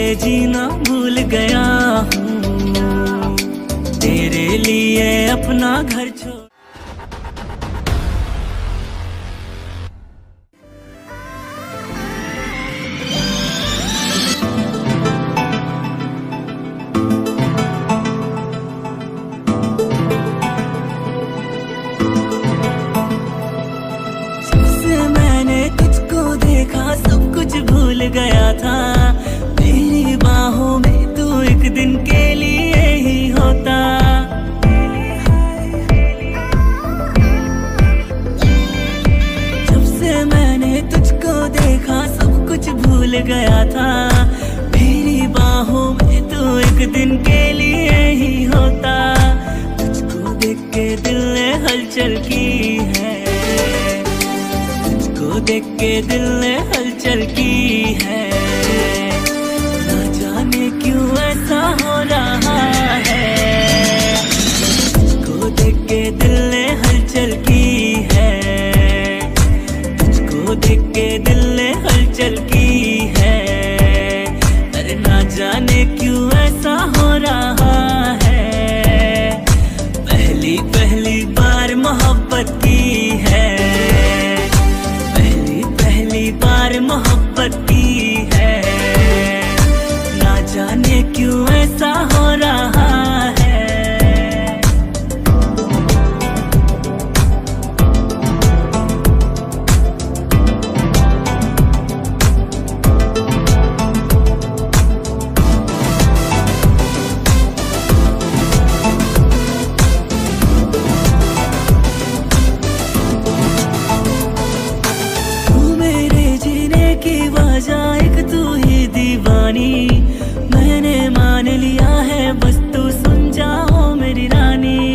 लिए जीना भूल गया हूँ, तेरे लिए अपना घर छोड़। सब कुछ भूल गया था, मेरी बाहों में तू एक दिन के लिए ही होता। जब से मैंने तुझको देखा सब कुछ भूल गया था, मेरी बाहों में तू एक दिन के लिए ही होता। तुझको देख के दिल ने हलचल की है, देख के दिल ने हलचल की है, ना जाने क्यों ऐसा हो रहा है। तुझको देख के दिल ने हलचल की है, तुझको देख के दिल ने हलचल की है, अरे ना जाने क्यों ऐसा हो रहा है। पहली पहली बार मोहब्बत की है, बार मोहब्बत की है, ना जाने क्यों ऐसा हो रहा है। एक तू ही दीवानी, मैंने मान लिया है, बस तू सुन जाओ मेरी रानी।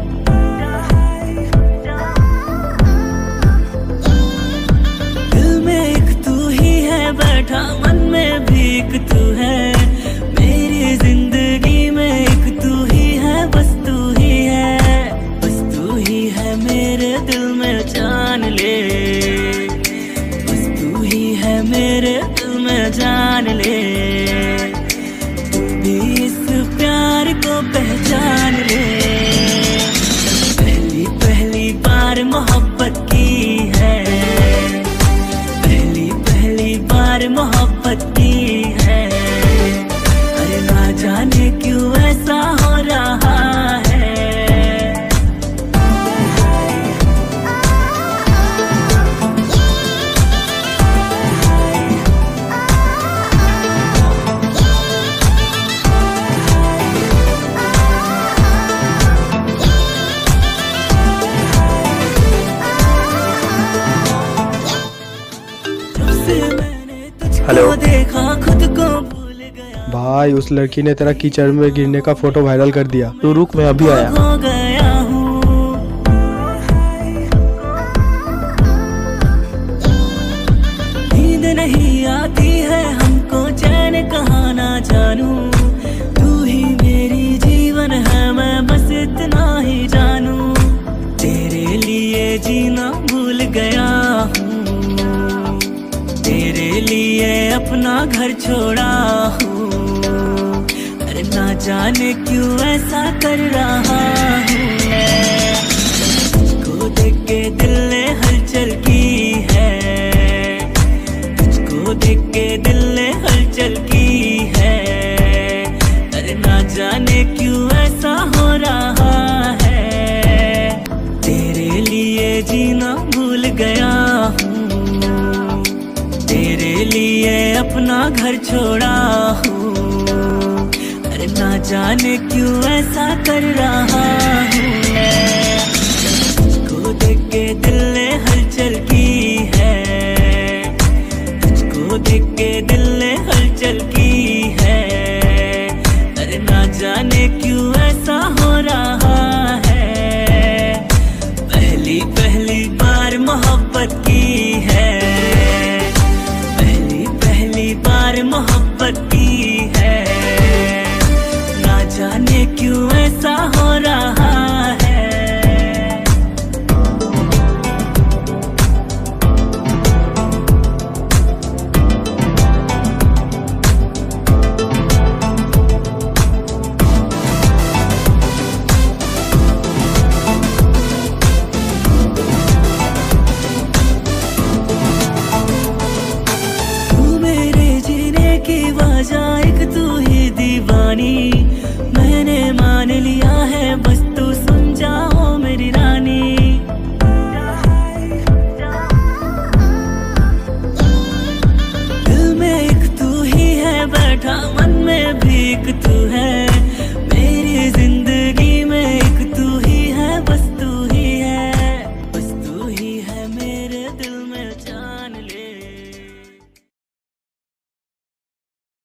दिल में एक तू ही है बैठा, मन में भी एक तू है, मेरी जिंदगी में एक तू ही है, बस तू ही है, बस तू ही है मेरे दिल में, जान ले मेरे दिल में, जान ले तू भी इस प्यार को पहचान ले। पहली पहली बार मोहब्बत की है, पहली पहली बार मोहब्बत की है, अरे ना जाने क्यों ऐसा हो रहा है। हेलो देखा खुद को भूल गया भाई, उस लड़की ने तेरा कीचड़ में गिरने का फोटो वायरल कर दिया। तू रुक, मैं अभी आया। हो गया हूँ, नींद नहीं आती है हमको, चैन कहाँ ना जानू, तू ही मेरी जीवन है, मैं बस इतना ही जानू, तेरे लिए जीना भूल गया हूँ, तेरे लिए अपना घर छोड़ा हूँ, अरे ना जाने क्यों ऐसा कर रहा हूँ। तुझको देख के दिल ने हलचल की है, तुझको देख के दिल ने हलचल की है, अरे ना जाने क्यों ऐसा हो रहा है। तेरे लिए जीना भूल गया हूँ, तेरे लिए अपना घर छोड़ा हूँ, अरे ना जाने क्यों ऐसा कर रहा हूँ। तुझको देख के दिल ने हलचल की है, तुझको देख के दिल ने